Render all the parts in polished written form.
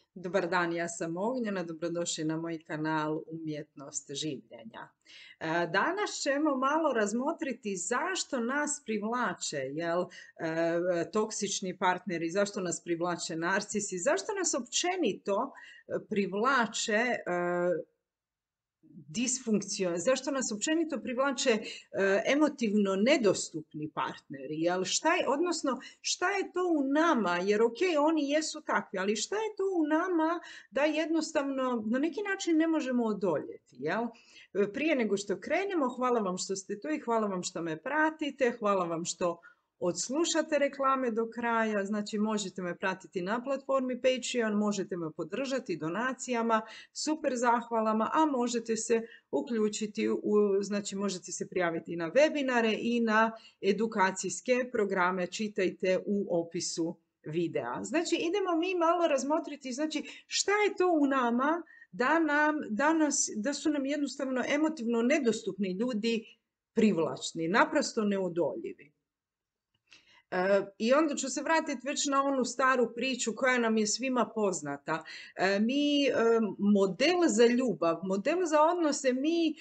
Dobar dan, ja sam Ognjena, dobrodošli na moj kanal Umjetnost življenja. Danas ćemo malo razmotriti zašto nas privlače toksični partneri, zašto nas privlače narcisi, zašto nas općenito privlače zašto nas općenito privlače emotivno nedostupni partneri, odnosno šta je to u nama, jer ok, oni jesu takvi, ali šta je to u nama da jednostavno na neki način ne možemo odoljeti, jel? Prije nego što krenemo, hvala vam što ste tu i hvala vam što me pratite, hvala vam što odslušate reklame do kraja, znači možete me pratiti na platformi Patreon, možete me podržati donacijama, super zahvalama, a možete se uključiti, znači možete se prijaviti na webinare i na edukacijske programe, čitajte u opisu videa. Znači idemo mi malo razmotriti, znači šta je to u nama da su nam jednostavno emotivno nedostupni ljudi privlačni, naprosto neodoljivi. I onda ću se vratiti već na onu staru priču koja nam je svima poznata. Model za ljubav, model za odnose mi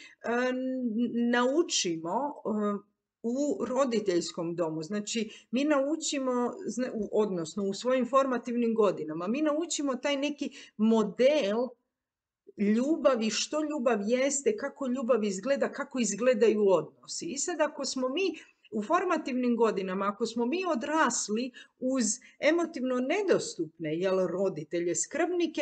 naučimo u roditeljskom domu. Znači, mi naučimo, odnosno u svojim formativnim godinama, mi naučimo taj neki model ljubavi, što ljubav jeste, kako ljubav izgleda, kako izgledaju odnosi. I sad ako smo mi u formativnim godinama, ako smo mi odrasli uz emotivno nedostupne roditelje, skrbnike,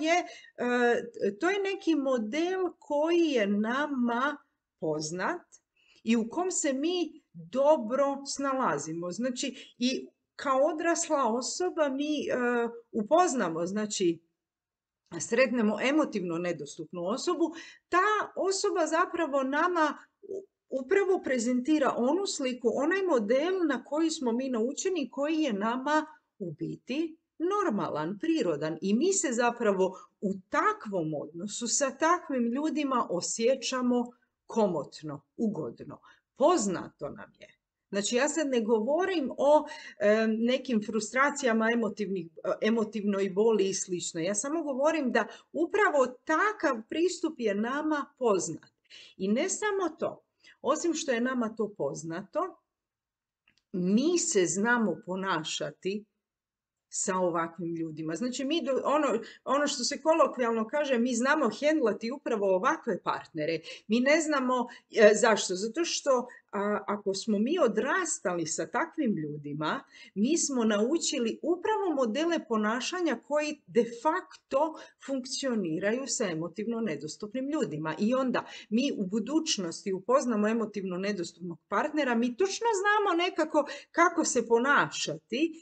to je neki model koji je nama poznat i u kom se mi dobro snalazimo. Znači, i kao odrasla osoba mi upoznamo, znači, sretnemo emotivno nedostupnu osobu, ta osoba zapravo nama upravo prezentira onu sliku, onaj model na koji smo mi naučeni, koji je nama u biti normalan, prirodan. I mi se zapravo u takvom odnosu sa takvim ljudima osjećamo komotno, ugodno. Poznato nam je. Znači, ja sad ne govorim o nekim frustracijama, emotivnoj boli i slično. Ja samo govorim da upravo takav pristup je nama poznat. I ne samo to. Osim što je nama to poznato, mi se znamo ponašati sa ovakvim ljudima. Znači, ono što se kolokvijalno kaže, mi znamo hendlati upravo ovakve partnere. Mi ne znamo zašto. Zato što ako smo mi odrastali sa takvim ljudima, mi smo naučili upravo modele ponašanja koji de facto funkcioniraju sa emotivno nedostupnim ljudima. I onda mi u budućnosti upoznamo emotivno nedostupnog partnera, mi točno znamo nekako kako se ponašati,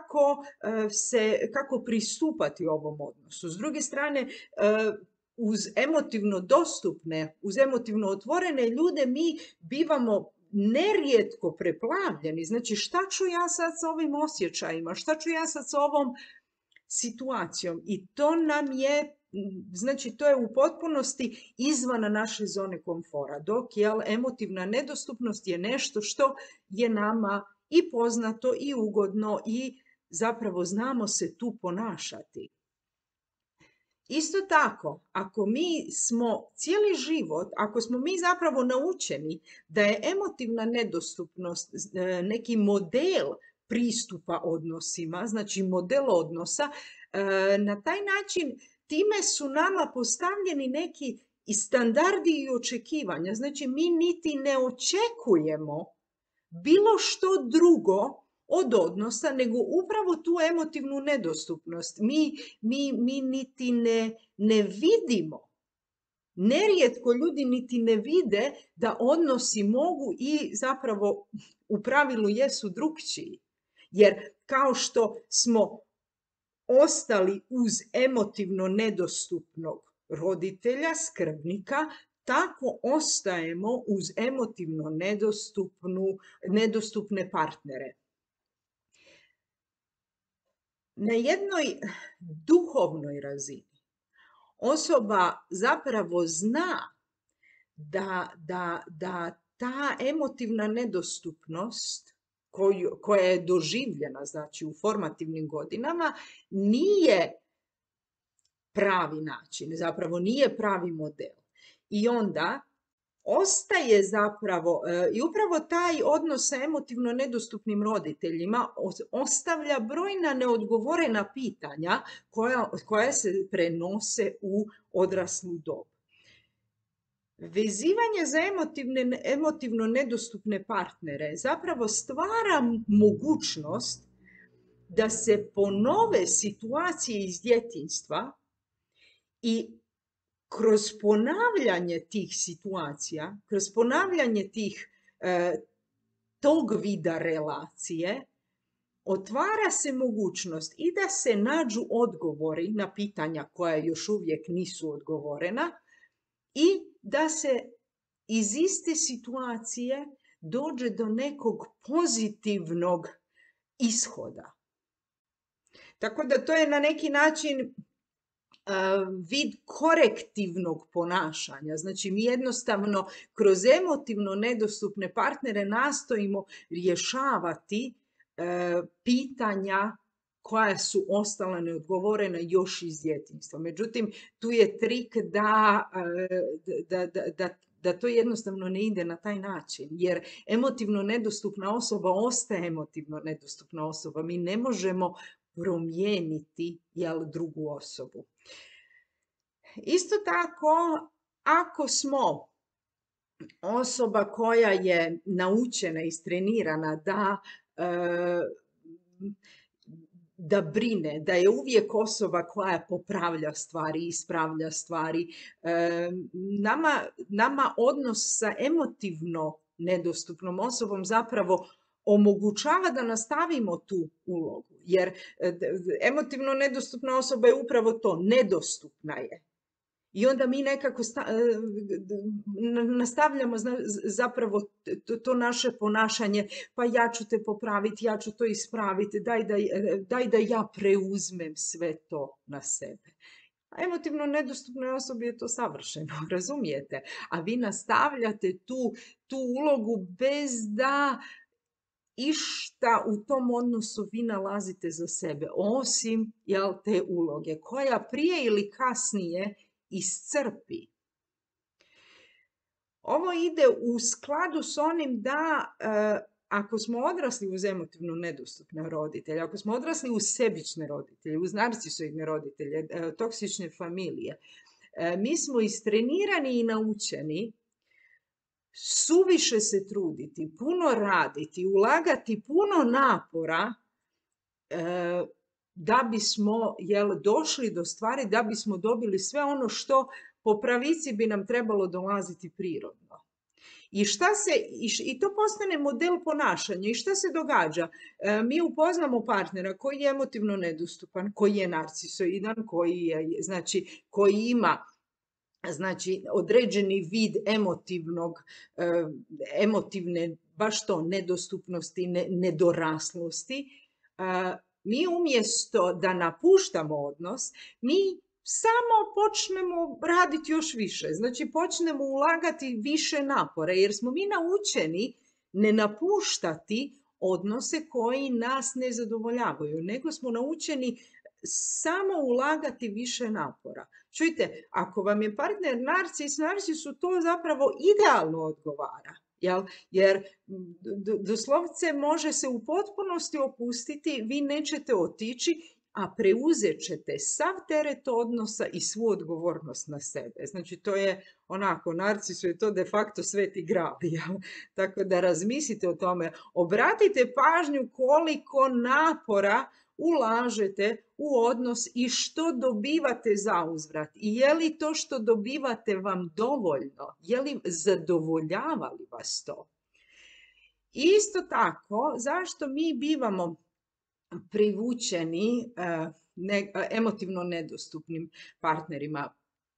kako pristupati ovom odnosu. S druge strane, uz emotivno dostupne, uz emotivno otvorene ljude mi bivamo nerijetko preplavljeni. Znači, šta ću ja sad s ovim osjećajima? Šta ću ja sad s ovom situacijom? I to nam je, znači, to je u potpunosti izvan naše zone komfora. Dok, emotivna nedostupnost je nešto što je nama i poznato i ugodno i zapravo znamo se tu ponašati. Isto tako, ako mi smo cijeli život, ako smo mi zapravo naučeni da je emotivna nedostupnost neki model pristupa odnosima, znači model odnosa, na taj način time su nama postavljeni neki i standardi i očekivanja. Znači, mi niti ne očekujemo bilo što drugo od odnosa, nego upravo tu emotivnu nedostupnost. Mi niti ne vidimo. Nerijetko ljudi niti ne vide da odnosi mogu i zapravo u pravilu jesu drukčiji. Jer kao što smo ostali uz emotivno nedostupnog roditelja, skrbnika, tako ostajemo uz emotivno nedostupne partnere. Na jednoj duhovnoj razini osoba zapravo zna da ta emotivna nedostupnost koja je doživljena, znači, u formativnim godinama, nije pravi način, zapravo nije pravi model. I onda ostaje zapravo, i upravo taj odnos sa emotivno nedostupnim roditeljima ostavlja brojna neodgovorena pitanja koja se prenose u odraslu dob. Vezivanje za emotivno nedostupne partnere zapravo stvara mogućnost da se ponove situacije iz djetinjstva i kroz ponavljanje tih situacija, kroz ponavljanje tog vida relacije, otvara se mogućnost i da se nađu odgovori na pitanja koja još uvijek nisu odgovorena i da se iz iste situacije dođe do nekog pozitivnog ishoda. Tako da to je na neki način vid korektivnog ponašanja. Znači, mi jednostavno kroz emotivno nedostupne partnere nastojimo rješavati pitanja koja su ostala neodgovorena još iz djetinjstva. Međutim, tu je trik da to jednostavno ne ide na taj način, jer emotivno nedostupna osoba ostaje emotivno nedostupna osoba. Mi ne možemo promijeniti drugu osobu. Isto tako, ako smo osoba koja je naučena, istrenirana da brine, da je uvijek osoba koja popravlja stvari, ispravlja stvari, nama odnos sa emotivno nedostupnom osobom zapravo omogućava da nastavimo tu ulogu. Jer emotivno nedostupna osoba je upravo to, nedostupna je. I onda mi nekako nastavljamo zapravo to naše ponašanje, pa ja ću te popraviti, ja ću to ispraviti, daj da ja preuzmem sve to na sebe. A emotivno nedostupnoj osobi je to savršeno, razumijete? A vi nastavljate tu ulogu bez da išta u tom odnosu vi nalazite za sebe, osim te uloge, koja prije ili kasnije iscrpi. Ovo ide u skladu s onim da ako smo odrasli uz emotivno nedostupne roditelje, ako smo odrasli uz sebične roditelje, uz narcisoidne roditelje, toksične familije, mi smo istrenirani i naučeni suviše se truditi, puno raditi, ulagati puno napora da bismo došli do stvari, da bismo dobili sve ono što po pravici bi nam trebalo dolaziti prirodno. I to postane model ponašanja. I šta se događa? Mi upoznamo partnera koji je emotivno nedostupan, koji je narcisoidan, koji ima određeni vid emotivne, baš to, nedostupnosti, nedoraslosti. Mi umjesto da napuštamo odnos, mi samo počnemo raditi još više. Znači, počnemo ulagati više napora, jer smo mi naučeni ne napuštati odnose koji nas ne zadovoljavaju, nego smo naučeni samo ulagati više napora. Čujte, ako vam je partner narcisu to zapravo idealno odgovara. Jer doslovce može se u potpunosti opustiti, vi nećete otići, a preuzet ćete sav teret odnosa i svu odgovornost na sebe. Znači, to je onako, narcisu je to de facto sveti gral. Tako da razmislite o tome. Obratite pažnju koliko napora ulažete u odnos i što dobivate za uzvrat. I je li to što dobivate vam dovoljno? Je li zadovoljavali vas to? Isto tako, zašto mi bivamo privučeni emotivno nedostupnim partnerima?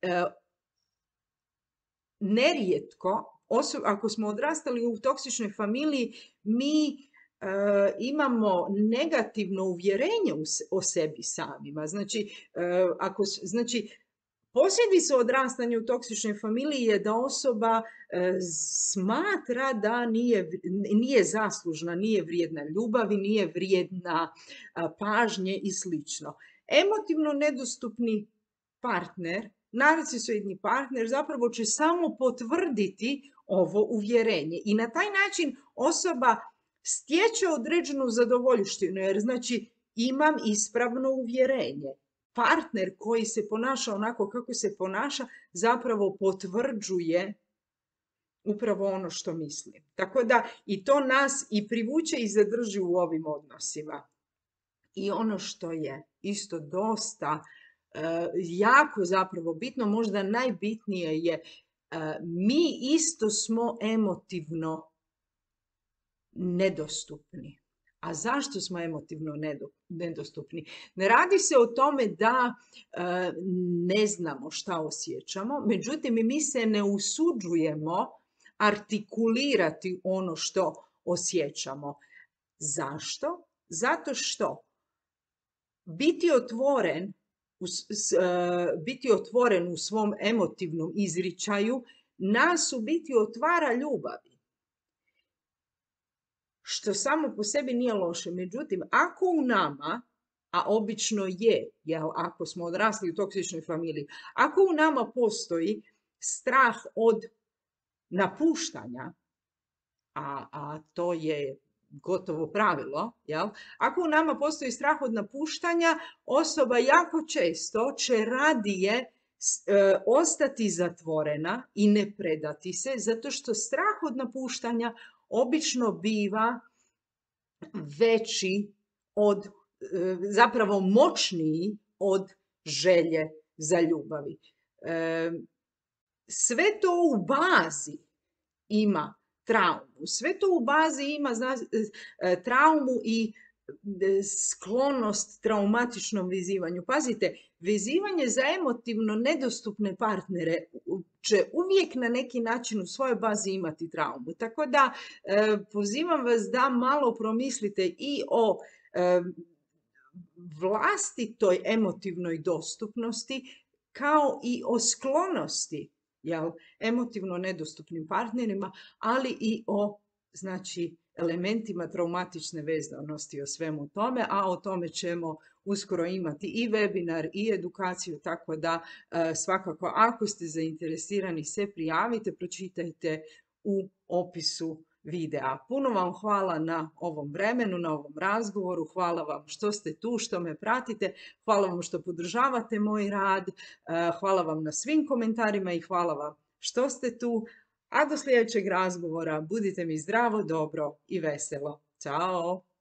Nerijetko, ako smo odrastali u toksičnoj familiji, mi imamo negativno uvjerenje o sebi samima. Znači, posljedica odrastanja u toksičnoj familiji je da osoba smatra da nije zaslužna, nije vrijedna ljubavi, nije vrijedna pažnje i slično. Emotivno nedostupni partner, narcisoidni partner zapravo će samo potvrditi ovo uvjerenje i na taj način osoba stječe određenu zadovoljštinu, jer znači imam ispravno uvjerenje. Partner koji se ponaša onako kako se ponaša zapravo potvrđuje upravo ono što mislim. Tako da i to nas i privuče i zadrži u ovim odnosima. I ono što je isto dosta jako zapravo bitno, možda najbitnije je mi isto smo emotivno nedostupni. A zašto smo emotivno nedostupni? Ne radi se o tome da ne znamo šta osjećamo, međutim mi se ne usuđujemo artikulirati ono što osjećamo. Zašto? Zato što biti otvoren u svom emotivnom izričaju nas u biti otvara ljubavi. Što samo po sebi nije loše. Međutim, ako u nama, a obično je, ako smo odrasli u toksičnoj familiji, ako u nama postoji strah od napuštanja, a to je gotovo pravilo, jel? Ako u nama postoji strah od napuštanja, osoba jako često će radije ostati zatvorena i ne predati se, zato što strah od napuštanja obično biva veći od, zapravo moćniji od želje za ljubavi. Sve to u bazi ima traumu. Sve to u bazi ima traumu i sklonost traumatičnom vezivanju. Pazite, vezivanje za emotivno nedostupne partnere će uvijek na neki način u svojoj bazi imati traumu. Tako da pozivam vas da malo promislite i o vlastitoj emotivnoj dostupnosti kao i o sklonosti emotivno nedostupnim partnerima, ali i o elementima traumatične vezanosti, o svemu tome, a o tome ćemo uskoro imati i webinar i edukaciju, tako da svakako ako ste zainteresirani se prijavite, pročitajte u opisu videa. Puno vam hvala na ovom vremenu, na ovom razgovoru, hvala vam što ste tu, što me pratite, hvala vam što podržavate moj rad, hvala vam na svim komentarima i hvala vam što ste tu, a do sljedećeg razgovora budite mi zdravo, dobro i veselo. Ćao!